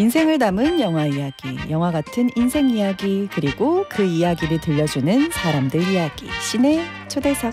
인생을 담은 영화 이야기, 영화 같은 인생 이야기, 그리고 그 이야기를 들려주는 사람들 이야기, 신의 초대석.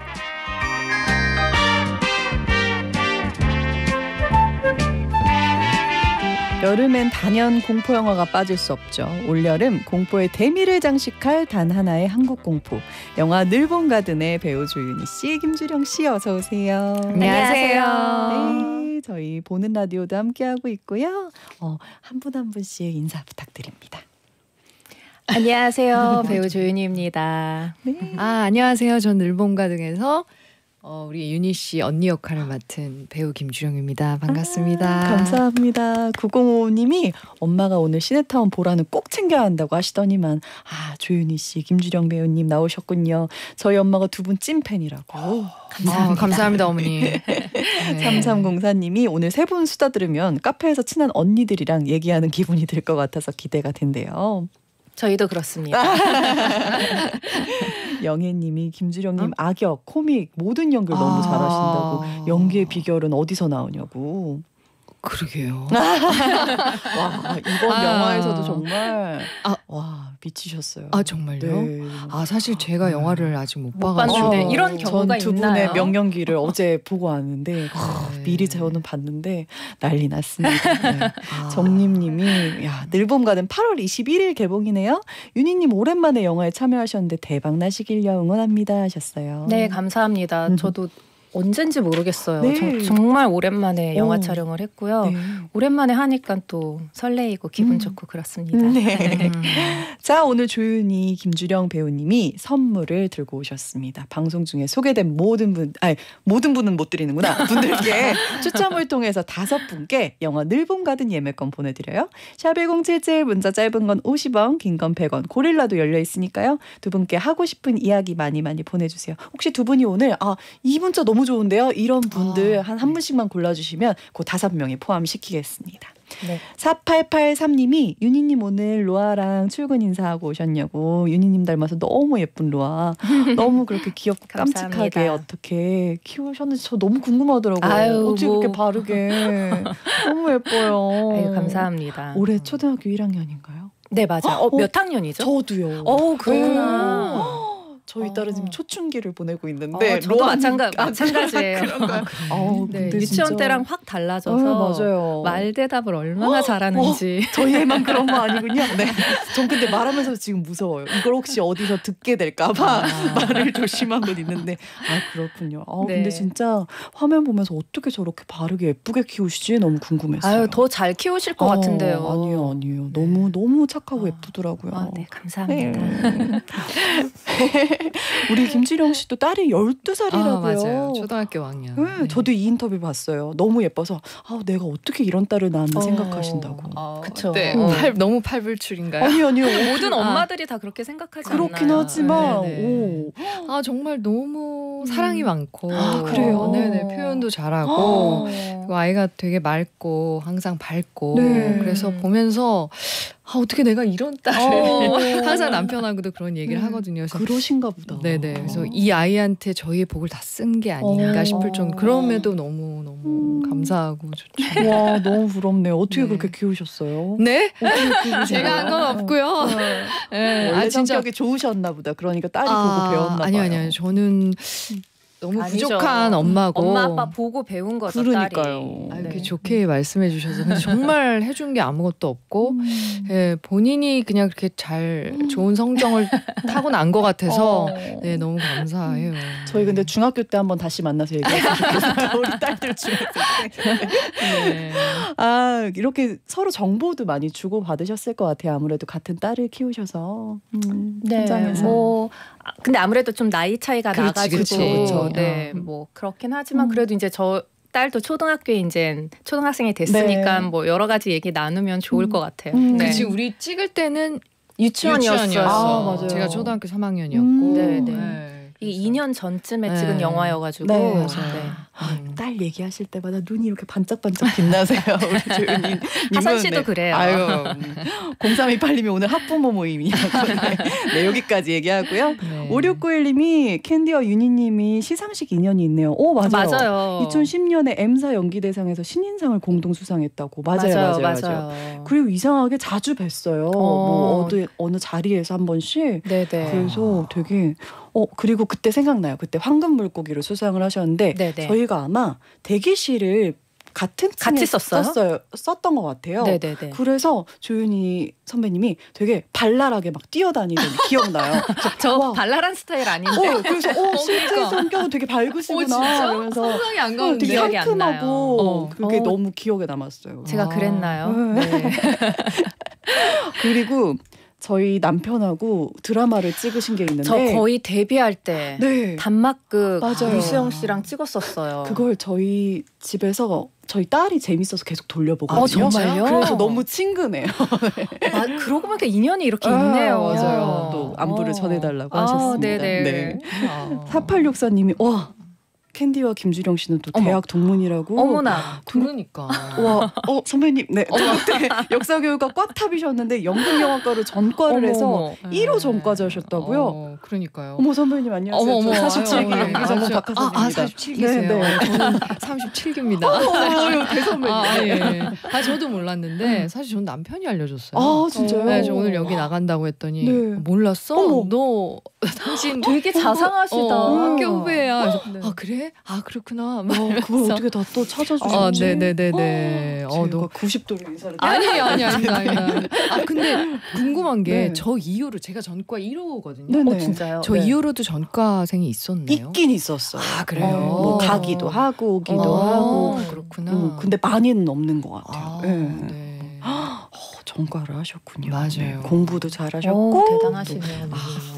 여름엔 단연 공포 영화가 빠질 수 없죠. 올여름 공포의 대미를 장식할 단 하나의 한국 공포 영화 늘봄가든의 배우 조윤희 씨, 김주령 씨 어서 오세요. 안녕하세요. 네, 저희 보는 라디오도 함께하고 있고요. 한 분 한 분씩 인사 부탁드립니다. 안녕하세요. 배우 조윤희입니다. 네. 안녕하세요. 전 늘봄가든에서 우리 윤희 씨 언니 역할을 맡은 배우 김주령입니다. 반갑습니다. 감사합니다. 905님이 엄마가 오늘 시네타운 보라는 꼭 챙겨야 한다고 하시더니만 조윤희 씨, 김주령 배우님 나오셨군요. 저희 엄마가 두 분 찐팬이라고. 감사합니다. 감사합니다 어머니. 네. 3304님이 오늘 세 분 수다 들으면 카페에서 친한 언니들이랑 얘기하는 기분이 들 것 같아서 기대가 된대요. 저희도 그렇습니다. 영애님이 김주령님 악역, 코믹 모든 연기를 너무 잘하신다고. 연기의 비결은 어디서 나오냐고. 그러게요. 와, 이번 영화에서도 정말 미치셨어요. 정말요? 네. 사실 제가 영화를 아직 못 봐가지고 봐가지고 이런 경우가 전 두 있나요? 분의 명연기를 어제 보고 왔는데 미리 저는 봤는데 난리 났습니다. 네. 정림님이 늘봄가든 8월 21일 개봉이네요. 윤희님 오랜만에 영화에 참여하셨는데 대박 나시길요 응원합니다 하셨어요. 네, 감사합니다. 저도 언젠지 모르겠어요. 네. 정말 오랜만에 영화 촬영을 했고요. 네. 오랜만에 하니까 또 설레이고 기분 좋고 그렇습니다. 네. 자, 오늘 조윤희, 김주령 배우님이 선물을 들고 오셨습니다. 방송 중에 소개된 모든 분은 못 드리는구나. 분들께 추첨을 통해서 5분께 영화 늘봄가든 예매권 보내드려요. 샵1077 문자 짧은 건 50원, 긴 건 100원, 고릴라도 열려 있으니까요. 두 분께 하고 싶은 이야기 많이 보내주세요. 혹시 두 분이 오늘 이 문자 너무 좋은데요. 이런 분들 한 분씩만 골라주시면 그 5명에 포함시키겠습니다. 네. 4883님이 윤희님 오늘 로아랑 출근 인사하고 오셨냐고. 윤희님 닮아서 너무 예쁜 로아. 너무 그렇게 귀엽고 깜찍하게 어떻게 키우셨는지 저 너무 궁금하더라고요. 어떻게 그렇게 바르게. 너무 예뻐요. 아유, 감사합니다. 올해 초등학교 1학년인가요? 네, 맞아요. 몇 학년이죠? 저도요. 그렇구나. 저희 딸은 지금 초춘기를 보내고 있는데 저도 마찬가지예요. 그런가요? 네, 유치원 때랑 확 달라져서 맞아요. 말 대답을 얼마나 잘하는지. 저희 애만 그런 거 아니군요. 네. 전 근데 말하면서 지금 무서워요. 이걸 혹시 어디서 듣게 될까 봐 말을 조심하고 있는데 그렇군요. 네. 근데 진짜 화면 보면서 어떻게 저렇게 바르게 예쁘게 키우시지 너무 궁금했어요. 더 잘 키우실 것 같은데요. 아니요. 너무 착하고 예쁘더라고요. 네, 감사합니다. 네. 우리 김주령 씨도 딸이 12살이라고요. 맞아요. 초등학교 5학년. 네, 저도 이 인터뷰 봤어요. 너무 예뻐서 내가 어떻게 이런 딸을 낳았나 생각하신다고. 그쵸. 네. 너무 팔불출인가요? 아니요. 모든 엄마들이 다 그렇게 생각하지 그렇긴 않나요? 하지만 네네. 정말 너무 사랑이 많고 그래요? 네네, 표현도 잘하고 그리고 아이가 되게 맑고 항상 밝고 네. 그래서 보면서 어떻게 내가 이런 딸을 항상 남편하고도 그런 얘기를 하거든요. 그래서 그러신가 보다. 네네. 그래서 이 아이한테 저희의 복을 다 쓴 게 아닌가 싶을 정도. 그럼에도 너무 감사하고 좋죠. 와, 너무 부럽네요. 어떻게 그렇게 키우셨어요? 네? 어떻게 키우셨어요? 제가 한 건 없고요. 네. 원래 진짜 성격이 좋으셨나 보다. 그러니까 딸이 보고 배웠나 봐요. 아니요. 저는 너무 아니죠. 부족한 엄마고 엄마 아빠 보고 배운 거죠. 그러니까요. 딸이. 이렇게 좋게 말씀해 주셔서 근데 정말 해준 게 아무것도 없고 본인이 그냥 그렇게 잘 좋은 성정을 타고 난 것 같아서 너무 감사해요. 저희 근데 중학교 때 한번 다시 만나서 얘기했으면 좋겠어요. 우리 딸들 중학교 때. 이렇게 서로 정보도 많이 주고 받으셨을 것 같아요. 아무래도 같은 딸을 키우셔서. 네. 현장에서. 근데 아무래도 좀 나이 차이가 나가지고 그쵸. 네, 그렇긴 하지만 그래도 이제 저 딸도 초등학교에 이제 초등학생이 됐으니까 여러 가지 얘기 나누면 좋을 것 같아요. 그치 우리 찍을 때는 유치원이었어요. 맞아요. 제가 초등학교 3학년이었고 이게 2년 전쯤에 찍은 영화여가지고 네. 딸 얘기하실 때마다 눈이 이렇게 반짝반짝 빛나세요. 우리 조윤희 하선 씨도 그래요. 아유 0328님이 오늘 학부모 모임이라고 네, 여기까지 얘기하고요. 네. 5691님이 캔디와 윤희님이 시상식 인연이 있네요. 오 맞아요. 맞아요. 2010년에 M사 연기대상에서 신인상을 공동 수상했다고. 맞아요. 그리고 이상하게 자주 뵀어요. 뭐 어느 자리에서 한 번씩. 네네. 그래서 되게 그리고 그때 생각나요. 그때 황금물고기로 수상을 하셨는데 네네. 저희가 아마 대기실을 같이 썼던 것 같아요. 네네네. 그래서 조윤희 선배님이 되게 발랄하게 막 뛰어다니던 기억나요. 저 발랄한 스타일 아닌데. 그래서 실제 성격은 되게 밝으시구나. 이러면서 상상이 안 가는데. 되게 기억이 안 상큼하고 나요. 그게 너무 기억에 남았어요. 제가 그랬나요? 네. 그리고 저희 남편하고 드라마를 찍으신 게 있는데 저 거의 데뷔할 때 네. 단막극 맞아요. 유수영 씨랑 찍었었어요. 그걸 저희 집에서 저희 딸이 재밌어서 계속 돌려보거든요. 정말요? 그래서 너무 친근해요. 그러고 보니까 인연이 이렇게 있네요. 맞아요. 또 안부를 전해달라고 하셨습니다. 네네. 네. 4864님이 와 캔디와 김주령 씨는 또 대학 동문이라고. 어머나. 그러니까. 와, 선배님, 네. 그때 역사교육과 꽉탑이셨는데 연극영화과로 전과를 해서 1호 전과자셨다고요? 그러니까요. 어머 선배님 안녕하세요. 어머, 47기 이정훈 박하선입니다. 47기세요. 네. 저는 37기입니다. 대선배님. 예. 저도 몰랐는데 사실 저는 남편이 알려줬어요. 아 진짜요? 네, 저 오늘 여기 나간다고 했더니 네. 몰랐어? 어머. 너 당신 되게 자상하시다. 학교 후배야. 그래서, 네. 그래? 그렇구나. 그걸 어떻게 다 또 찾아주셨지? 네네네네. 제가 90도로 인사를 아니. 근데 궁금한 게 네. 저 이후로 제가 전과 1호거든요. 네네. 진짜요? 저 이후로도 전과생이 있었나요? 있긴 있었어요. 그래요? 뭐 가기도 하고 오기도 하고. 그렇구나. 근데 많이는 없는 것 같아요. 네. 네. 전과를 하셨군요. 맞아요. 네, 공부도 잘하셨고 대단하시네요.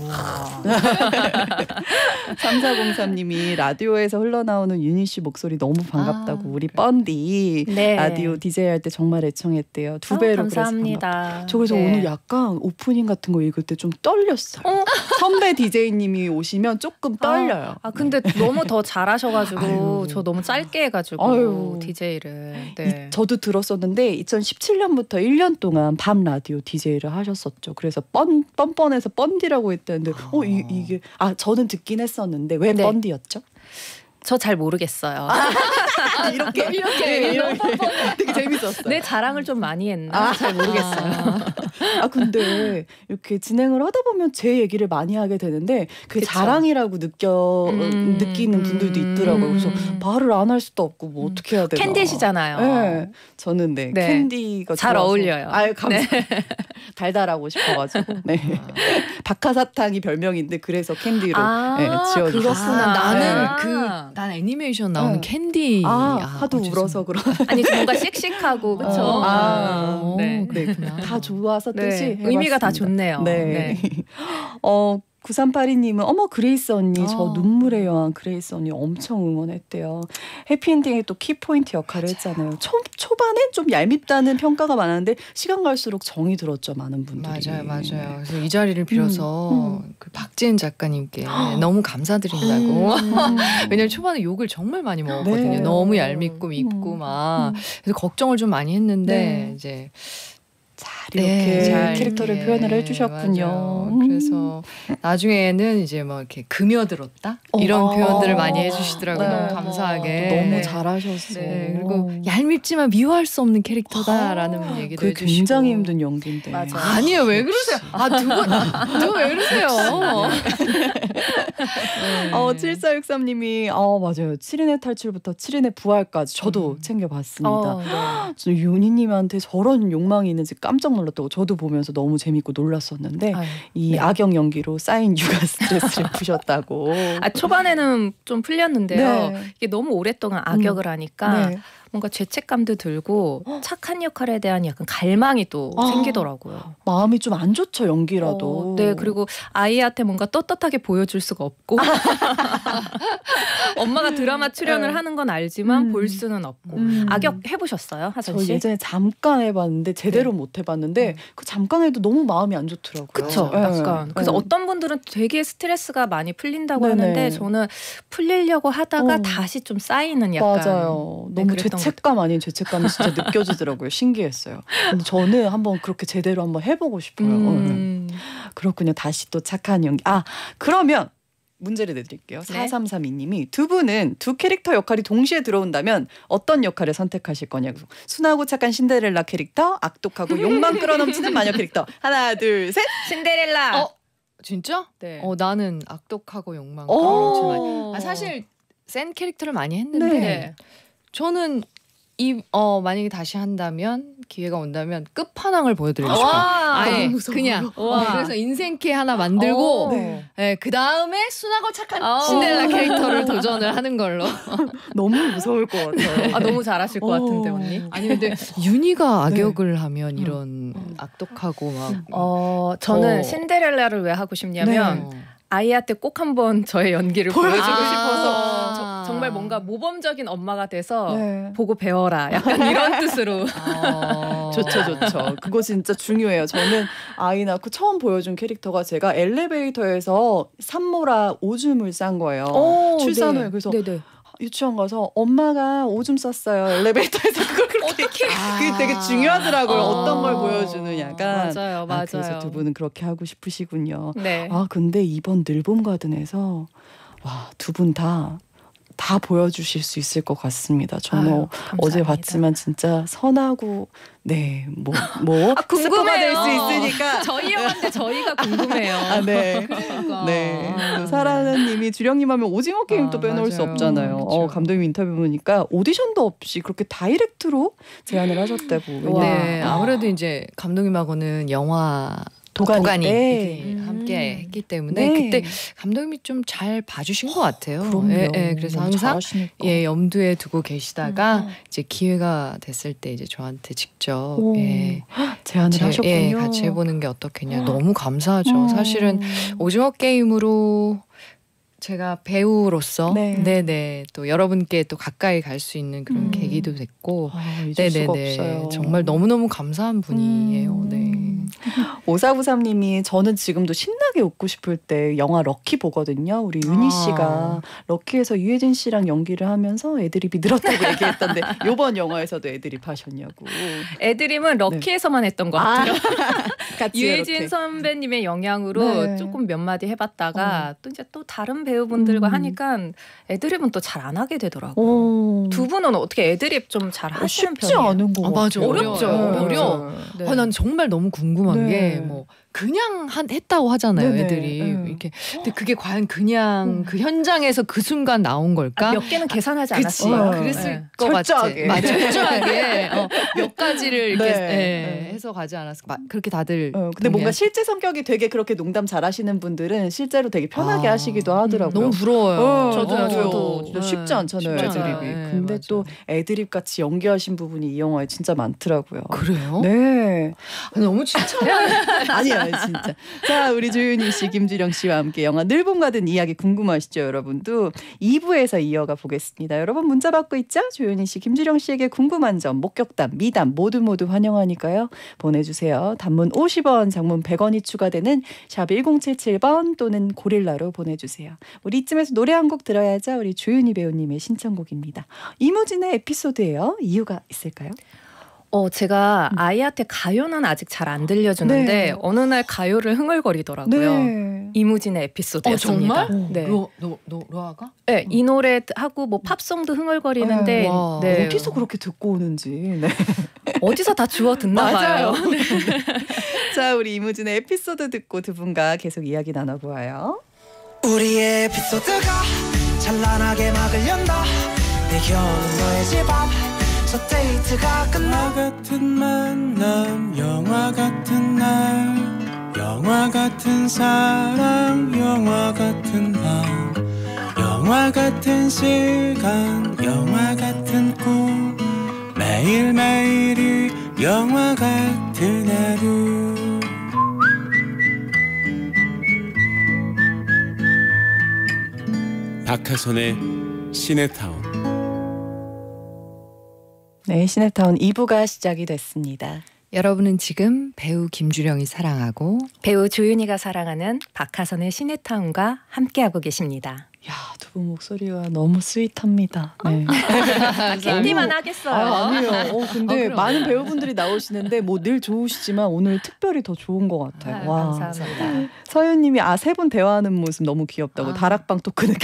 3403님이 라디오에서 흘러나오는 윤희 씨 목소리 너무 반갑다고 우리 뻔디 네. 라디오 DJ 할 때 정말 애청했대요. 2배로 감사합니다. 저 그래서 네. 오늘 약간 오프닝 같은 거 읽을 때 좀 떨렸어요. 선배 DJ님이 오시면 조금 떨려요. 근데 너무 더 잘하셔가지고 아유. 저 너무 짧게 해가지고 아유. DJ를. 네. 저도 들었었는데 2017년부터 1년 동안 밤 라디오 DJ를 하셨었죠. 그래서 뻔뻔해서 뻔디라고 했다는데 이게 저는 듣긴 했었는데 왜 네. 뻔디였죠? 저 잘 모르겠어요. 이렇게 되게 재밌었어요. 내 자랑을 좀 많이 했나? 잘 모르겠어요. 근데 이렇게 진행을 하다 보면 제 얘기를 많이 하게 되는데 그게 그쵸. 자랑이라고 느끼는 분들도 있더라고요. 그래서 말을 안 할 수도 없고 뭐 어떻게 해야 되나. 캔디시잖아요. 네. 저는 네. 캔디가 잘 좋아서. 어울려요. 감사합니다. 달달하고 싶어가지고. 네. 박하사탕이 별명인데 그래서 캔디로 지어주셨어요. 그렇구나. 난 애니메이션 나오는 캔디. 하도 울어서 그런. 아니 뭔가 씩씩하고 그렇죠. 네. 그렇구나. 다 좋아서 뜻이 네. 의미가 다 좋네요. 네. 9382님은 어머 그레이스 언니 저 눈물의 여왕 그레이스 언니 엄청 응원했대요. 해피엔딩에 또 키포인트 역할을 했잖아요. 초반에 좀 얄밉다는 평가가 많았는데 시간 갈수록 정이 들었죠. 많은 분들이. 맞아요. 그래서 이 자리를 빌어서 그 박지은 작가님께 너무 감사드린다고. 왜냐면 초반에 욕을 정말 많이 먹었거든요. 네. 너무 얄밉고 밉고 막 그래서 걱정을 좀 많이 했는데 이제 이렇게 잘 캐릭터를 이렇게, 표현을 해주셨군요. 맞아요. 그래서 나중에는 이제 뭐 이렇게 금여들었다 이런 표현들을 많이 해주시더라고요. 네. 너무 감사하게. 너무 잘하셨어. 네, 그리고 얄밉지만 미워할 수 없는 캐릭터다라는 얘기도 그게 해주시고. 굉장히 힘든 연기인데. 맞아요. 아니에요, 왜 그러세요? 두 분 왜 그러세요? 7463님이 맞아요. 7인의 탈출부터 7인의 부활까지 저도 챙겨봤습니다. 저 윤희님한테 저런 욕망이 있는지 깜짝 놀랐다고 저도 보면서 너무 재밌고 놀랐었는데 이 악역 연기로 쌓인 육아 스트레스를 푸셨다고. 초반에는 좀 풀렸는데요. 네. 이게 너무 오랫동안 악역을 하니까 뭔가 죄책감도 들고 착한 역할에 대한 약간 갈망이 또 생기더라고요. 마음이 좀 안 좋죠, 연기라도. 네, 그리고 아이한테 뭔가 떳떳하게 보여줄 수가 없고 엄마가 드라마 출연을 하는 건 알지만 볼 수는 없고. 악역 해보셨어요, 하선 씨? 저 예전에 잠깐 해봤는데 제대로 못 해봤는데 그 잠깐 해도 너무 마음이 안 좋더라고요. 그쵸, 약간. 그래서 어떤 분들은 되게 스트레스가 많이 풀린다고 하는데 저는 풀리려고 하다가 다시 좀 쌓이는 약간. 맞아요. 너무 죄책감 아닌 죄책감이 진짜 느껴지더라고요. 신기했어요. 근데 저는 한번 그렇게 제대로 한번 해보고 싶어요. 그렇군요. 다시 또 착한 연기. 그러면 문제를 내드릴게요. 4332님이 두 분은 두 캐릭터 역할이 동시에 들어온다면 어떤 역할을 선택하실 거냐고. 순하고 착한 신데렐라 캐릭터, 악독하고 욕망 끌어넘치는 마녀 캐릭터. 하나, 둘, 셋. 신데렐라. 진짜? 네. 나는 악독하고 욕망 끌어넘치는 사실 센 캐릭터를 많이 했는데 저는 만약에 다시 한다면 기회가 온다면 끝판왕을 보여드리고 싶어요. 아예 그냥 그래서 인생캐 하나 만들고 그 다음에 순하고 착한 신데렐라 캐릭터를 도전을 하는 걸로. 너무 무서울 것 같아요. 너무 잘하실 것 같은데 언니. 아니 근데 윤희가 악역을 하면 이런 악독하고 막 저는 신데렐라를 왜 하고 싶냐면 아이한테 꼭 한번 저의 연기를 보여주고 싶어서 정말 뭔가 모범적인 엄마가 돼서 보고 배워라 약간 이런 뜻으로. 좋죠. 그거 진짜 중요해요. 저는 아이 낳고 처음 보여준 캐릭터가 제가 엘리베이터에서 산모라 오줌을 싼 거예요. 출산 후에. 그래서 유치원 가서 엄마가 오줌 쌌어요. 엘리베이터에서 그걸 그렇게. 그게 되게 중요하더라고요. 어떤 걸 보여주느냐가. 맞아요. 그래서 두 분은 그렇게 하고 싶으시군요. 네. 근데 이번 늘봄 가든에서 두 분 다 보여주실 수 있을 것 같습니다. 저는 어제 봤지만 진짜 선하고 궁금해요. 될 수 있으니까 저희 영화인데 저희가 궁금해요. 네. 사라는님이 주령님 하면 오징어 게임 또 빼놓을 수 없잖아요. 감독님 인터뷰 보니까 오디션도 없이 그렇게 다이렉트로 제안을 하셨다고. 네, 아무래도 이제 감독님하고는 영화 도가니 함께 했기 때문에 그때 감독님이 좀 잘 봐주신 것 같아요. 그럼요. 그래서 항상 염두에 두고 계시다가 이제 기회가 됐을 때 이제 저한테 직접 제안을 하셨군요. 같이 해보는 게 어떻겠냐. 너무 감사하죠. 사실은 오징어 게임으로 제가 배우로서 또 여러분께 또 가까이 갈 수 있는 그런 계기도 됐고 잊을 수가 없어요. 정말 너무너무 감사한 분이에요. 5493님이 저는 지금도 신나게 웃고 싶을 때 영화 럭키 보거든요. 우리 윤희 씨가 럭키에서 유해진 씨랑 연기를 하면서 애드립이 늘었다고 얘기했던데 이번 영화에서도 애드립 하셨냐고. 애드립은 럭키에서만 했던 것 같아요. 유해진 선배님의 영향으로 조금 몇 마디 해봤다가 또 이제 또 다른 배우분들과 하니까 애드립은 또 잘 안 하게 되더라고요. 두 분은 어떻게 애드립 좀 잘 하시는 편이에요? 쉽지 않은 거 맞아. 어렵죠. 어려워. 난 정말 너무 궁금한 게 그냥 했다고 하잖아요, 애들이. 이렇게. 근데 그게 과연 그냥 그 현장에서 그 순간 나온 걸까? 몇 개는 계산하지 않았어요. 그랬을 것 철저하게. 같아. 철저하게. 몇 가지를 이렇게 해서 가지 않았을까. 그렇게 다들. 근데 뭔가 실제 성격이 되게 그렇게 농담 잘하시는 분들은 실제로 되게 편하게 하시기도 하더라고요. 너무 부러워요. 저도 진짜 쉽지 않잖아요, 애드립이. 근데 맞아요. 또 애드립 같이 연기하신 부분이 이 영화에 진짜 많더라고요. 그래요? 네. 너무 진짜. 아니에요, 진짜. 자, 우리 조윤희 씨, 김주령 씨와 함께 영화 늘봄 가든 이야기 궁금하시죠, 여러분도? 2부에서 이어가 보겠습니다. 여러분 문자 받고 있죠? 조윤희 씨, 김주령 씨에게 궁금한 점, 목격담, 미담 모두 환영하니까요. 보내주세요. 단문 50원, 장문 100원이 추가되는 샵 1077번 또는 고릴라로 보내주세요. 우리 이쯤에서 노래 한 곡 들어야죠. 우리 조윤희 배우님의 신청곡입니다. 이무진의 에피소드예요. 이유가 있을까요? 제가 아이한테 가요는 아직 잘 안 들려주는데 어느 날 가요를 흥얼거리더라고요. 이무진의 에피소드였습니다. 정말? 네. 로아가? 네, 이 노래 하고 뭐 팝송도 흥얼거리는데 어디서 그렇게 듣고 오는지. 어디서 다 주워 듣나 봐요. 자, 우리 이무진의 에피소드 듣고 두 분과 계속 이야기 나눠보아요. 우리의 에피소드가 찬란하게 막을 연다. 내겨오는 너의 집 앞 첫 데이트가 끝나. 같은 만남 영화 같은 날 영화 같은 사랑 영화 같은 밤 영화 같은 시간 영화 같은 꿈 매일매일이 영화 같은 하루 박하선의 시네타운. 네, 시네타운 2부가 시작이 됐습니다. 여러분은 지금 배우 김주령이 사랑하고 배우 조윤희가 사랑하는 박하선의 시네타운과 함께하고 계십니다. 야, 두 분 목소리가 너무 스윗합니다. 네. 캔디만 하겠어요. 아니에요. 근데 많은 배우분들이 나오시는데 뭐 늘 좋으시지만 오늘 특별히 더 좋은 것 같아요. 와. 감사합니다. 서윤님이 세 분 대화하는 모습 너무 귀엽다고 다락방 토크 느낌.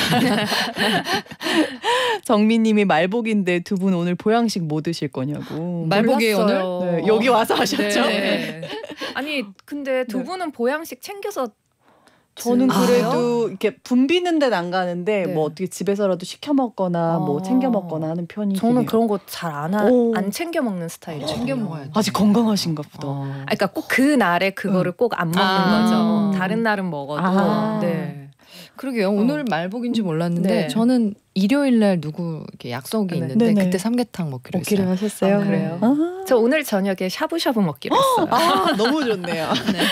정민님이 말복인데 두 분 오늘 보양식 뭐 드실 거냐고. 말복이에요 오늘? 네, 여기 와서 하셨죠? 네. 아니 근데 두 분은 보양식 챙겨서 저는 그래도 이렇게 붐비는 데는 안 가는데 네. 뭐 어떻게 집에서라도 시켜 먹거나 뭐 챙겨 먹거나 하는 편이긴 저는 해요. 그런 거 잘 안 챙겨 먹는 스타일이에요. 챙겨 먹어야지. 아직 건강하신가 보다. 그러니까 꼭 그 날에 그거를 꼭 안 먹는 거죠. 다른 날은 먹어도. 네. 그러게요. 오늘 말복인지 몰랐는데 네. 저는 일요일 날 누구 이렇게 약속이 있는데 네네. 그때 삼계탕 먹기로 했어요. 하셨어요? 그래요? 저 오늘 저녁에 샤브샤브 먹기로 했어요. 너무 좋네요.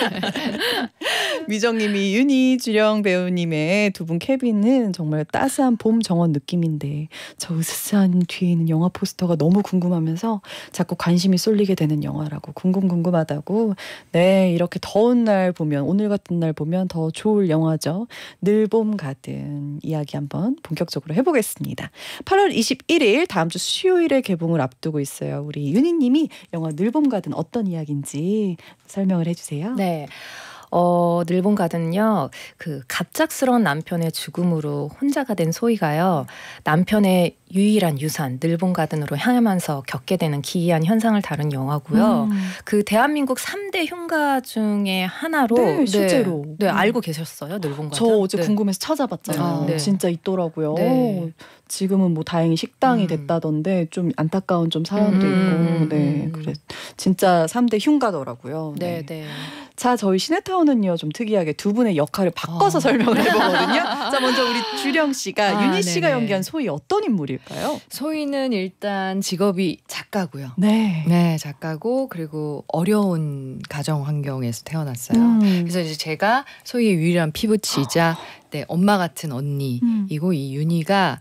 미정님이 윤희 주령 배우님의 두 분 케빈은 정말 따스한 봄 정원 느낌인데 저 으스스한 뒤에 있는 영화 포스터가 너무 궁금하면서 자꾸 관심이 쏠리게 되는 영화라고 궁금하다고. 네, 이렇게 더운 날 보면 오늘 같은 날 보면 더 좋을 영화죠. 늘 봄 가든 이야기 한번 본격적으로 해보겠습니다. 8월 21일 다음 주 수요일에 개봉을 앞두고 있어요. 우리 윤희님이 영화 늘 봄 가든 어떤 이야기인지 설명을 해주세요. 네. 늘봄 가든요. 그 갑작스러운 남편의 죽음으로 혼자가 된 소희가요. 남편의 유일한 유산 늘봄 가든으로 향하면서 겪게 되는 기이한 현상을 다룬 영화고요. 그 대한민국 3대 흉가 중에 하나로 네, 실제로. 네, 알고 계셨어요? 늘봄 가든. 저 어제 네. 궁금해서 찾아봤잖아요. 네. 진짜 있더라고요. 네. 지금은 뭐 다행히 식당이 됐다던데 좀 안타까운 좀 사연도 있고. 네, 그래 진짜 3대 흉가더라고요. 네, 네. 자, 저희 시네타운은요 좀 특이하게 두 분의 역할을 바꿔서 설명을 해보거든요. 자, 먼저 우리 주령 씨가 윤희 씨가 네네. 연기한 소희 어떤 인물일까요? 소희는 일단 직업이 작가고요. 네. 네, 작가고 그리고 어려운 가정 환경에서 태어났어요. 그래서 이제 제가 소희의 유일한 피부치이자 네, 엄마 같은 언니이고 이 윤희가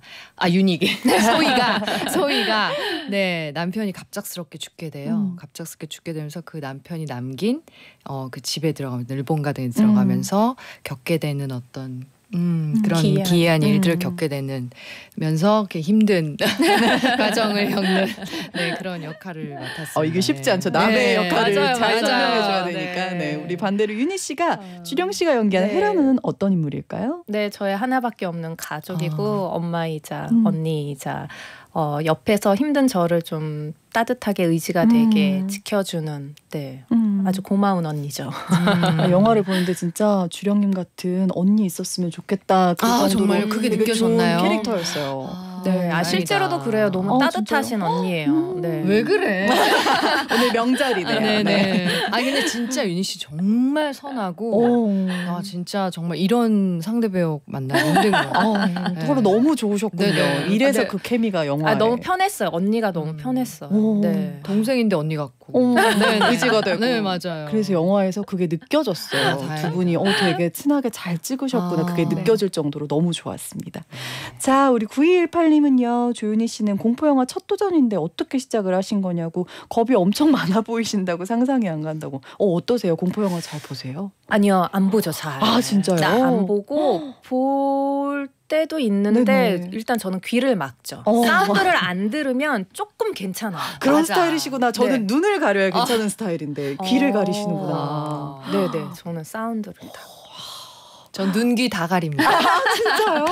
소희가 네, 남편이 갑작스럽게 죽게 돼요. 갑작스럽게 죽게 되면서 그 남편이 남긴 그 집에 들어가면 늘봄 가든에 들어가면서 겪게 되는 어떤 그런 기이한 일들을 겪게 되면서 이렇게 힘든 과정을 겪는 네, 그런 역할을 맡았습니다. 이게 쉽지 않죠. 남의 네, 역할을 맞아요, 잘 맞아요. 설명해줘야 되니까. 네. 우리 반대로 윤희 씨가 주령 씨가 연기하는 네. 헤라는 어떤 인물일까요? 네, 저의 하나밖에 없는 가족이고 엄마이자 언니이자 옆에서 힘든 저를 좀 따뜻하게 의지가 되게 지켜주는 네, 아주 고마운 언니죠. 영화를 보는데 진짜 주령님 같은 언니 있었으면 좋겠다. 그 정도로 정말요? 그게 되게 느껴졌나요? 좋은 캐릭터였어요. 네, 실제로도 그래요. 너무 따뜻하신 진짜요? 언니예요. 네. 왜 그래? 오늘 명절이네요. 네네. 근데 진짜 윤희 씨 정말 선하고 진짜 정말 이런 상대 배우 만나기 힘든 것 같아요. 서로 너무 좋으셨군요. 네네. 이래서 네. 그 케미가 영화에. 너무 편했어요. 언니가 너무 편했어요. 네. 동생인데 언니 같고. 의지가 되고. 네, 맞아요. 그래서 영화에서 그게 느껴졌어요. 두 다행이다. 분이 되게 친하게 잘 찍으셨구나. 그게 느껴질 정도로 너무 좋았습니다. 자, 우리 9218님은요. 조윤희 씨는 공포영화 첫 도전인데 어떻게 시작을 하신 거냐고. 겁이 엄청 많아 보이신다고 상상이 안 간다고. 어떠세요? 공포영화 잘 보세요? 아니요, 안 보죠, 잘. 아, 진짜요? 나 안 보고 볼 때도 있는데 네네. 일단 저는 귀를 막죠. 사운드를 안 들으면 조금 괜찮아요. 그런 맞아. 스타일이시구나. 저는 네. 눈을 가려야 괜찮은 스타일인데 귀를 가리시는구나. 네네, 저는 사운드를 다. 전 눈, 귀 다 가립니다. 진짜요?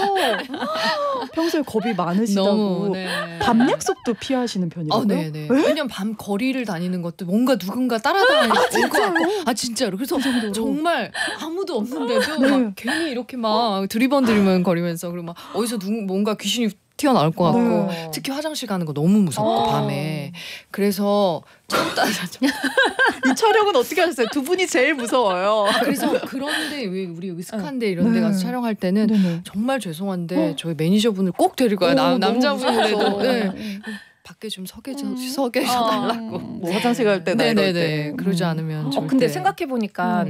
평소에 겁이 많으시다고. 너무, 네. 밤 약속도 피하시는 편이라고요? 네네. 왜냐면 밤 거리를 다니는 것도 뭔가 누군가 따라다니는 것 같고. 진짜로. 그래서 정말 아무도 없는데도 막 괜히 이렇게 막 두리번두리번 거리면서 그리고 막 어디서 뭔가 귀신이 튀어나올 것 같고 특히 화장실 가는 거 너무 무섭고 밤에. 그래서 이 촬영은 어떻게 하셨어요? 두 분이 제일 무서워요. 그래서 그런데 왜 우리 으슥한데 이런 데 가서 촬영할 때는 정말 죄송한데 저희 매니저분을 꼭 데리고 가요. 남자분인데도 밖에 좀 서게 달라고. 뭐 화장실 갈 때나 이럴 때. 그러지 않으면 절대. 근데 생각해 보니까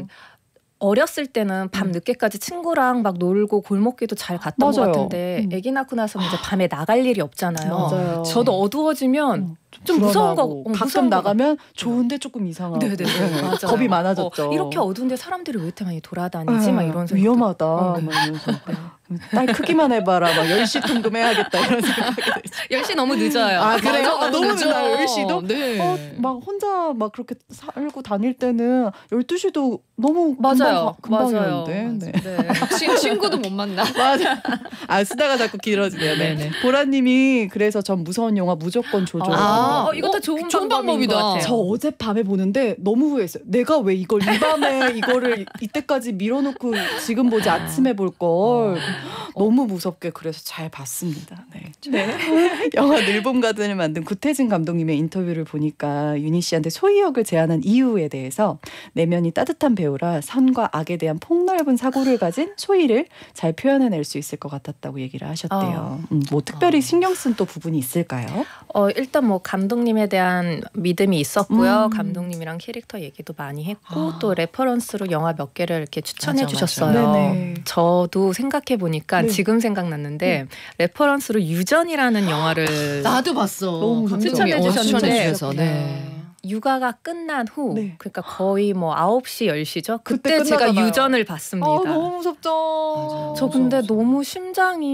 어렸을 때는 밤 늦게까지 친구랑 막 놀고 골목길도 잘 갔던 것 같은데 아기 낳고 나서 이제 밤에 나갈 일이 없잖아요. 맞아요. 저도 어두워지면 좀 무서운 거 가끔 나가면 좋은데 조금 이상하고 네네 맞아. 겁이 많아졌죠. 이렇게 어두운데 사람들이 왜 이렇게 많이 돌아다니지? 막 이런 생각. 위험하다. 막 이러면서 딸 크기만 해봐라. 막 10시 통금해야겠다 이런 생각이 들죠. 10시 너무 늦어요. 아 그래요? 너무 늦어. 늦어요. 10시도? 네. 막 혼자 막 그렇게 살고 다닐 때는 12시도 너무 맞아요. 금방이었는데. 네. 친구도 못 만나. 맞아. 아 수다가 자꾸 길어지네요. 네. 보라님이 그래서 전 무서운 영화 무조건 조조. 이것도 좋은 방법이다. 것 같아요. 저 어젯밤에 보는데 너무 후회했어요. 내가 왜 이걸 이 밤에 이거를 이때까지 밀어놓고 지금 보지 아침에 볼 걸. 너무 무섭게 그래서 잘 봤습니다. 네. 영화 늘봄 가든을 만든 구태진 감독님의 인터뷰를 보니까 윤희 씨한테 소희 역을 제안한 이유에 대해서 내면이 따뜻한 배우라 선과 악에 대한 폭넓은 사고를 가진 소희를 잘 표현해낼 수 있을 것 같았다고 얘기를 하셨대요. 뭐 특별히 신경 쓴 또 부분이 있을까요? 일단 뭐 감독님에 대한 믿음이 있었고요. 감독님이랑 캐릭터 얘기도 많이 했고 또 레퍼런스로 영화 몇 개를 이렇게 추천해 주셨어요. 저도 생각해 보니까 지금 생각났는데 레퍼런스로 유전이라는 영화를 나도 봤어. 너무 추천해 주셨는데 네. 육아가 끝난 후 그러니까 거의 뭐 9시 10시죠. 그때 제가 끝나잖아요. 유전을 봤습니다. 너무 무섭죠. 저 근데 너무 심장이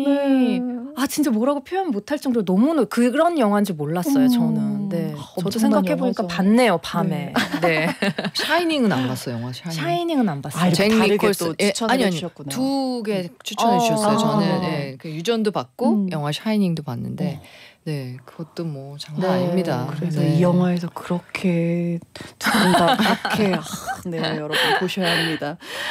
진짜 뭐라고 표현 못할 정도로 너무 그런 영화인지 몰랐어요. 저는. 네. 저도 생각해 보니까 봤네요. 밤에. 네. 샤이닝은 안 봤어요. 영화 샤이닝은 안 봤어요. 잭 니콜슨 또 추천해 주셨구나. 2개 추천해 주셨어요. 저는 그 유전도 봤고 영화 샤이닝도 봤는데 네, 그것도 뭐 장난 아닙니다. 그래서 이 영화에서 그렇게 두 분 다 그렇게 여러분 보셔야 합니다.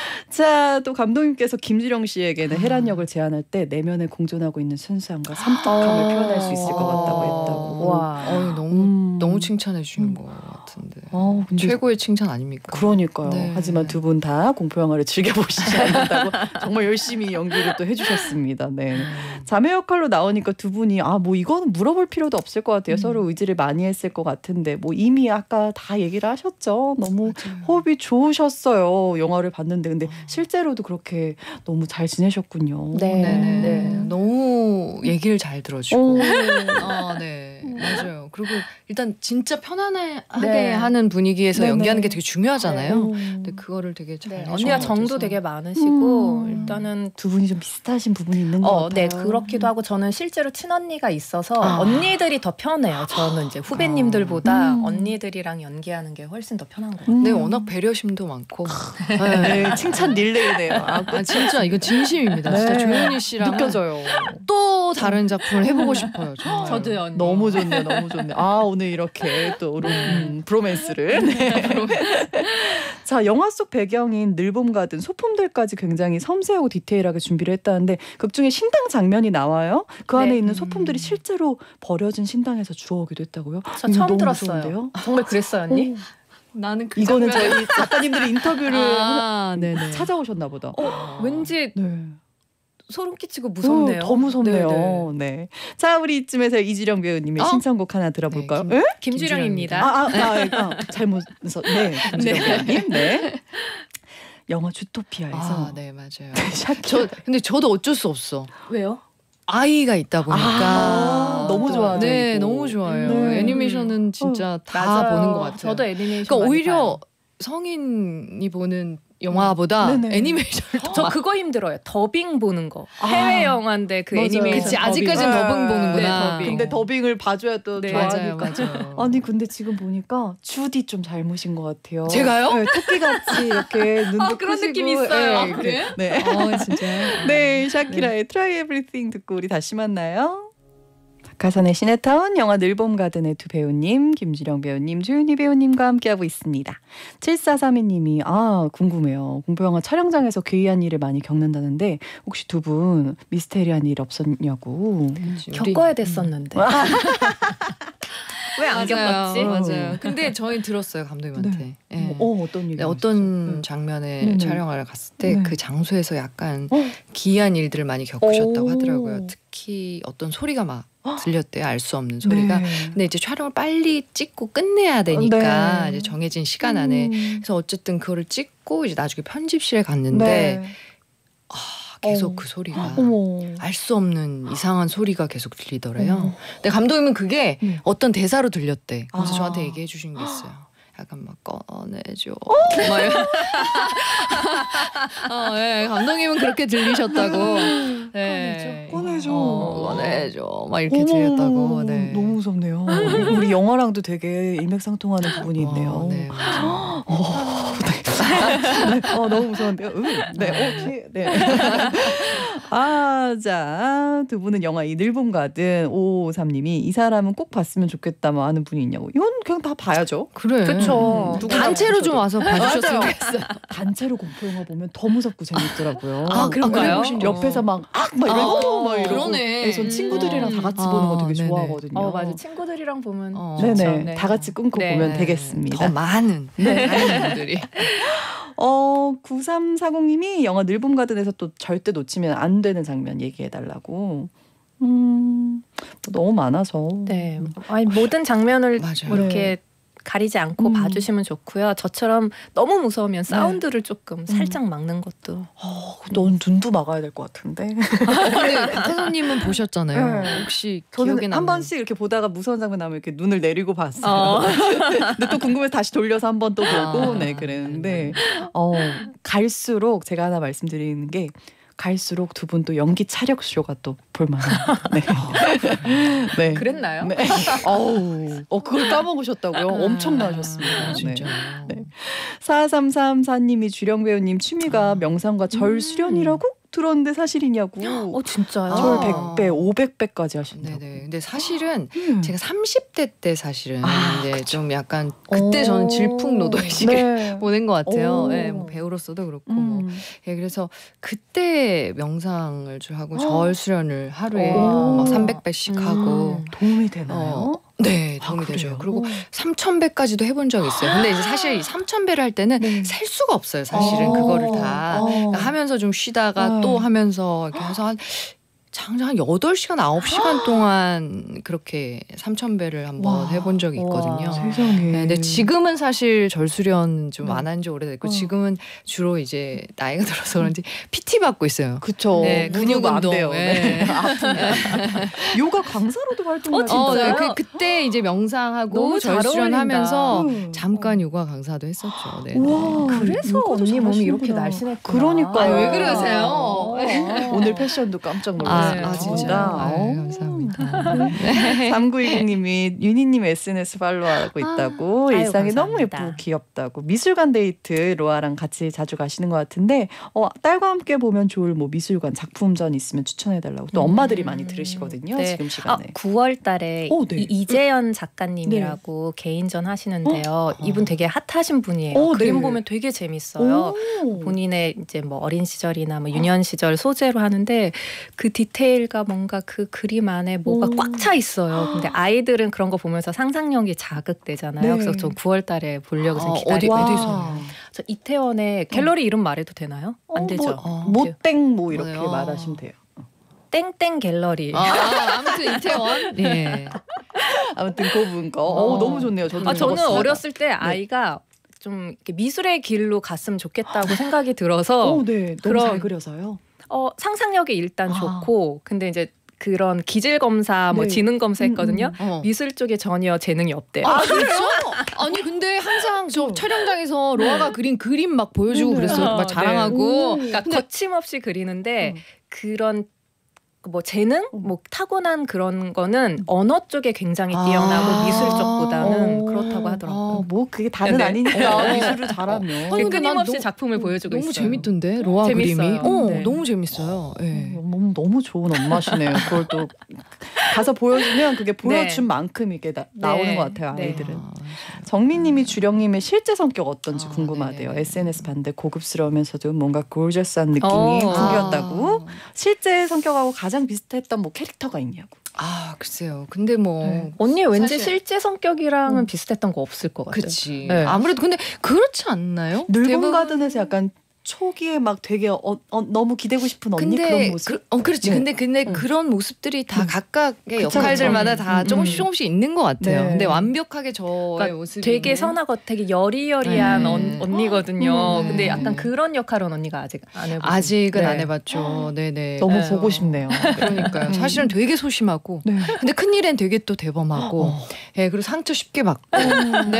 자, 또 감독님께서 김주령 씨에게는 헤란 역을 제안할 때 내면에 공존하고 있는 순수함과 섬뜩함을 표현할 수 있을 것 같다고 했다고. 와, 너무 칭찬해 주신 것 같은데. 근데 최고의 칭찬 아닙니까? 그러니까요. 네. 하지만 두 분 다 공포 영화를 즐겨 보시지 않는다고 정말 열심히 연기를 또 해주셨습니다. 네. 자매 역할로 나오니까 두 분이 뭐 이거는 물어볼 필요도 없을 것 같아요. 서로 의지를 많이 했을 것 같은데 뭐 이미 아까 다 얘기를 하셨죠. 너무 호흡이 좋으셨어요. 영화를 봤는데 근데 실제로도 그렇게 너무 잘 지내셨군요. 네. 너무 얘기를 잘 들어주고. 네. 맞아요. 그리고 일단 진짜 편안하게 하는 분위기에서 연기하는 게 되게 중요하잖아요. 근데 그거를 되게 잘 언니가 정도 되게 많으시고 일단은 두 분이 좀 비슷하신 부분이 있는 것 같아요. 네, 그렇기도 하고 저는 실제로 친언니가 있어서 언니들이 더 편해요. 저는 이제 후배님들보다 언니들이랑 연기하는 게 훨씬 더 편한 것 같아요. 네, 워낙 배려심도 많고. 네, 칭찬 릴레이네요. 진짜 이거 진심입니다. 진짜 조윤희 씨랑 느껴져요. 또 다른 작품을 해보고 싶어요. 정말. 저도요. 언니. 너무 좋네요. 너무 좋네요. 오늘 이렇게 또 우리 브로맨스를. 자, 영화 속 배경인 늘봄 가든 소품들까지 굉장히 섬세하고 디테일하게 준비를 했다는데 극중에 신당 장면이 나와요. 그 안에 있는 소품들이 실제로 버려진 신당에서 주워오기도 했다고. 저 처음 너무 들었어요. 무서운데요? 정말 그랬어요, 언니? 나는 그 이거는 저희 작가님들이 인터뷰를 네네. 찾아오셨나 보다. 왠지 네. 소름 끼치고 무섭네요. 더 무섭네요. 네. 자, 우리 이쯤에서 이주령 배우님의 신청곡 하나 들어볼까요? 네, 김주령입니다. 잘못해서 김주령 배우님. 네. 영화 주토피아에서. 네, 맞아요. 근데 저도 어쩔 수 없어. 왜요? 아이가 있다 보니까 너무 좋아요. 네, 너무 좋아요. 네. 애니메이션은 진짜 다 맞아요. 보는 것 같아요. 저도 애니메이션 그러니까 오히려 봐요. 성인이 보는 영화보다 애니메이션을 저 그거 힘들어요. 더빙 보는 거. 해외 영화인데 그 맞아요. 애니메이션. 그치, 아직까지는 더빙 보는구나. 네, 근데 더빙을 봐줘야 또 좋아하니까. 맞아요. 아니 근데 지금 보니까 주디 좀 잘못인 것 같아요. 제가요? 네, 토끼같이 이렇게 눈도 그런 크시고. 느낌 있어요. 네, 그래요? 네. 진짜요? 네, 샤키라의 Try Everything 듣고 우리 다시 만나요. 박하선의 시네타운, 영화 늘봄 가든의 두 배우님, 김주령 배우님, 조윤희 배우님과 함께하고 있습니다. 7432님이 궁금해요. 공포영화 촬영장에서 괴이한 일을 많이 겪는다는데 혹시 두 분 미스테리한 일 없었냐고. 겪어야 됐었는데. 왜 안 겪었지? 맞아요. 근데 저희 들었어요 감독님한테. 네. 어떤 얘기? 어떤 장면에 네네. 촬영을 갔을 때 그 네. 장소에서 약간 기이한 일들을 많이 겪으셨다고 하더라고요. 특히 어떤 소리가 막 들렸대요. 알 수 없는 소리가. 네. 근데 이제 촬영을 빨리 찍고 끝내야 되니까 네. 이제 정해진 시간 안에 그래서 어쨌든 그거를 찍고 이제 나중에 편집실에 갔는데 네. 계속 그 소리가 어머. 알 수 없는 이상한 소리가 계속 들리더래요. 어머. 근데 감독님은 그게 음. 어떤 대사로 들렸대. 그래서 아. 저한테 얘기해 주신 게 있어요. 약간 막 꺼내줘. 막 이런. 예, 감독님은 그렇게 들리셨다고. 네. 꺼내줘. 꺼내줘. 막 이렇게 어머, 들렸다고. 네. 너무 무섭네요. 우리 영화랑도 되게 일맥상통하는 부분이 있네요. 네, 맞아요. 네. 너무 무서운데요. 네, 네. 자, 두 분은 영화 이들봄 가든 5553님이 이 사람은 꼭 봤으면 좋겠다 뭐 하는 분이 있냐고. 이건 그냥 다 봐야죠. 그래. 그쵸. 단체로 좀 와서 봐주셨으면 맞아요. 좋겠어요. 단체로 공포 영화 보면 더 무섭고 재밌더라고요. 아, 그런가요? 옆에서 막 이러고 막 이러고. 그러네. 전 친구들이랑 다 같이 보는 거 되게 네네. 좋아하거든요. 맞아. 친구들이랑 보면 네네. 좋죠. 네. 다 같이 끊고 네. 보면 되겠습니다. 더 많은 분들이. 9340님이 영화 늘봄 가든에서 또 절대 놓치면 안 되는 장면 얘기해달라고. 너무 많아서. 네. 아니 모든 장면을 맞아요. 뭐 이렇게 가리지 않고 봐주시면 좋고요. 저처럼 너무 무서우면 사운드를 조금 살짝 막는 것도. 넌 눈도 막아야 될 것 같은데. 근데 박혜선님은 보셨잖아요. 네. 혹시 기억에 저는 남는 한 번씩 이렇게 보다가 무서운 장면 나면 이렇게 눈을 내리고 봤어요. 근데 또 궁금해서 다시 돌려서 한 번 또 보고 네 그랬는데 갈수록 제가 하나 말씀드리는 게 갈수록 두 분 또 연기 차력 쇼가 또 볼만해요. 네. 네. 그랬나요? 네. 그걸 까먹으셨다고요? 엄청나셨습니다. 진짜. 네. 4334님이 주령 배우님 취미가 명상과 절 수련이라고 들었는데 사실이냐고. 진짜요? 절 100배, 500배까지 하신다고. 네네. 근데 사실은 제가 30대 때 사실은 이제 그쵸. 좀 약간 그때 저는 질풍노도의식을 네. 보낸 것 같아요. 오. 네, 뭐 배우로서도 그렇고. 뭐. 예, 그래서 그때 명상을 좀 하고 절 수련을 하루에 오. 막 300배씩 하고. 도움이 되나요? 네, 도움이 되죠. 그리고 3,000배까지도 해본 적이 있어요. 근데 이제 사실 3,000배를 할 때는 셀 수가 없어요. 사실은 그거를 다 그러니까 하면서 좀 쉬다가 또 하면서 이렇게 해서 한 8시간, 9시간 동안 그렇게 3,000배를 한번 해본 적이 있거든요. 세상에. 네, 근데 지금은 사실 절수련 좀 안 한 지 오래됐고 지금은 주로 이제 나이가 들어서 그런지 PT 받고 있어요. 그쵸. 네, 근육 안 운동. 돼요. 네. 요가 강사로도 활동을 진짜요? 그때 이제 명상하고 너무 잘 절수련하면서 어울린다. 잠깐 요가 강사도 했었죠. 네. 우와, 그래서 요가도 언니 몸이 이렇게 잘하시는구나. 날씬했구나. 그러니까요. 왜 그러세요? 오늘 패션도 깜짝 놀랐어요. 진짜. 감사합니다. 3910님이 윤희님 SNS 팔로우하고 있다고. 아유, 일상이 너무 감사합니다. 예쁘고 귀엽다고. 미술관 데이트 로아랑 같이 자주 가시는 것 같은데 딸과 함께 보면 좋을 뭐 미술관 작품전 있으면 추천해달라고. 또 엄마들이 많이 들으시거든요. 네. 지금 시간에. 9월 달에 네. 이재연 작가님이라고 개인전 하시는데요. 이분 되게 핫하신 분이에요. 네. 그림 보면 되게 재밌어요. 본인의 이제 뭐 어린 시절이나 뭐 유년 시절 소재로 하는데 그 디테일과 뭔가 그 그림 안에 뭐가 꽉 차 있어요. 근데 아이들은 그런 거 보면서 상상력이 자극되잖아요. 네. 그래서 전 9월 달에 보려고 지금 기다리고 있어요. 저 이태원에 갤러리 이름 말해도 되나요? 안 되죠. 못땡 뭐 이렇게 맞아요. 말하시면 돼요. 땡땡 갤러리. 아무튼 이태원. 네. 아무튼 그분 거. 너무 좋네요. 저는 저는 적었습니다. 어렸을 때 아이가 좀 이렇게 미술의 길로 갔으면 좋겠다고 생각이 들어서 네. 너무 잘 그려서요. 상상력이 일단 좋고 근데 이제 그런 기질 검사 뭐 네. 지능 검사 했거든요. 미술 쪽에 전혀 재능이 없대요. 그래요? 아니 근데 항상 저 촬영장에서 로아가 그린 그림 막 보여주고 그랬어요. 막 자랑하고. 그러니까 거침없이 그리는데 그런 뭐 재능, 뭐 타고난 그런 거는 언어 쪽에 굉장히 뛰어나고 미술 쪽보다는 그렇다고 하더라고요. 뭐 그게 다는 아니니까 미술을 잘하면. 아니, 근데 끊임없이 난 작품을 보여주고 너무 있어요. 재밌던데 로아 재밌어요. 그림이. 네. 너무 재밌어요. 네. 너무 좋은 엄마시네요. 그걸 또 가서 보여주면 그게 보여준 만큼 이게 나오는 것 같아요. 아이들은. 정민님이 주령님의 실제 성격 어떤지 궁금하대요. 네네. SNS 반대 고급스러우면서도 뭔가 고저스한 느낌이 풍겼다고. 실제 성격하고 가장 비슷했던 뭐 캐릭터가 있냐고. 글쎄요. 근데 뭐 언니 왠지 사실... 실제 성격이랑은 비슷했던 거 없을 것 같아요. 그치. 네. 아무래도 근데 그렇지 않나요? 늘봄 가든에서 약간 초기에 막 되게 너무 기대고 싶은 언니 그런 모습. 그렇지. 근데 그런 모습들이 다 각각의 역할들마다 다 조금씩 있는 것 같아요. 네. 근데 완벽하게 저의 그러니까 모습이 되게 선하고 되게 여리여리한 네. 언니거든요. 네. 근데 약간 그런 역할은 언니가 아직 안 해보고 아직은 안 해봤죠. 네네. 너무 보고 싶네요. 그러니까요. 사실은 되게 소심하고, 근데 큰 일엔 되게 또 대범하고, 그리고 상처 쉽게 받고. 네.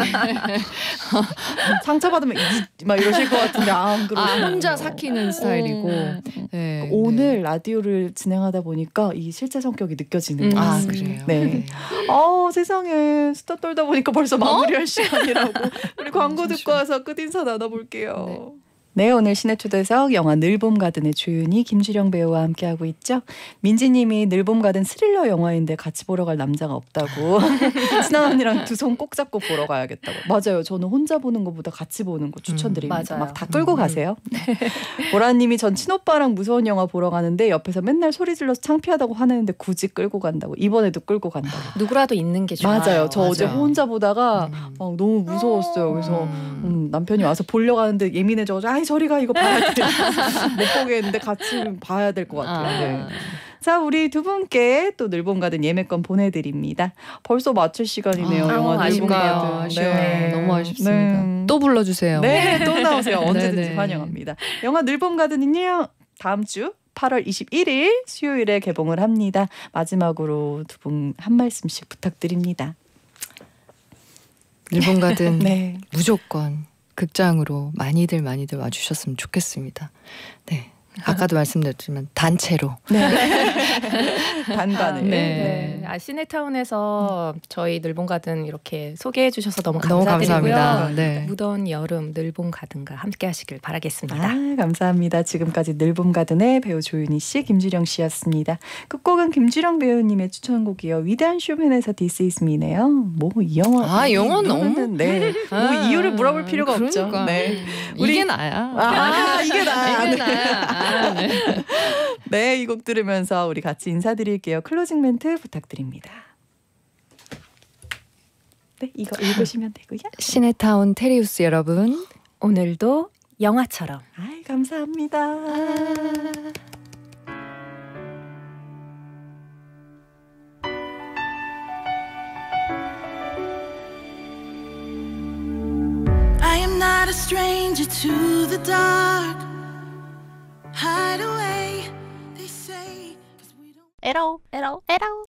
상처 받으면 막 이러실 것 같은데 안 그러시네요. 혼자 삭히는 스타일이고. 네, 오늘 라디오를 진행하다 보니까 이 실제 성격이 느껴지는 것 같습니다. 그래요? 네. 세상에 수다 떨다 보니까 벌써 마무리할 시간이라고. 우리 광고 듣고 와서 끝인사 나눠볼게요. 네, 오늘 신의초대석 영화 늘봄 가든의 주윤이 김주령 배우와 함께하고 있죠. 민지님이 늘봄 가든 스릴러 영화인데 같이 보러 갈 남자가 없다고. 친한 언니랑 두 손 꼭 잡고 보러 가야겠다고. 맞아요. 저는 혼자 보는 것보다 같이 보는 거 추천드립니다. 막 다 끌고 가세요. 보라님이 전 친오빠랑 무서운 영화 보러 가는데 옆에서 맨날 소리 질러서 창피하다고 화내는데 굳이 끌고 간다고. 이번에도 끌고 간다고. 누구라도 있는 게 좋아요. 맞아요. 저 어제 혼자 보다가 막 너무 무서웠어요. 그래서 남편이 와서 보려고 하는데 예민해져가지고 아이 저리가 이거 봐야 돼. 못 보겠는데 같이 봐야 될 것 같아요. 네. 자, 우리 두 분께 또 늘봄 가든 예매권 보내드립니다. 벌써 마칠 시간이네요. 영화 늘봄 가든. 아쉬워요. 네. 너무 아쉽습니다. 네. 또 불러주세요. 네, 또 나오세요. 언제든지 환영합니다. 영화 늘봄 가든은요. 다음 주 8월 21일 수요일에 개봉을 합니다. 마지막으로 두 분 한 말씀씩 부탁드립니다. 늘봄 가든 무조건 극장으로 많이들 와주셨으면 좋겠습니다. 네. 아까도 말씀드렸지만 단체로. 단관을. 네. 시네타운에서 저희 늘봄 가든 이렇게 소개해 주셔서 너무 감사드리고요. 감사합니다. 네. 무더운 여름 늘봄 가든과 함께 하시길 바라겠습니다. 감사합니다. 지금까지 늘봄 가든의 배우 조윤희 씨, 김주령 씨였습니다. 끝곡은 김주령 배우님의 추천곡이요. 위대한 쇼맨에서 This Is Me네요. 뭐 이 영화. 영화는 너무. 네. 뭐 이유를 물어볼 필요가 없죠. 네. 이게 나야. 이게 나야. 이게 나야. 네, 이 곡 들으면서 우리 같이 인사드릴게요. 클로징 멘트 부탁드립니다. 네, 이거 읽으시면 되고요. 시네타운 테리우스 여러분, 오늘도 영화처럼. 감사합니다. I am not a stranger to the dark. Hide away, they say. 'Cause we don't... 에러.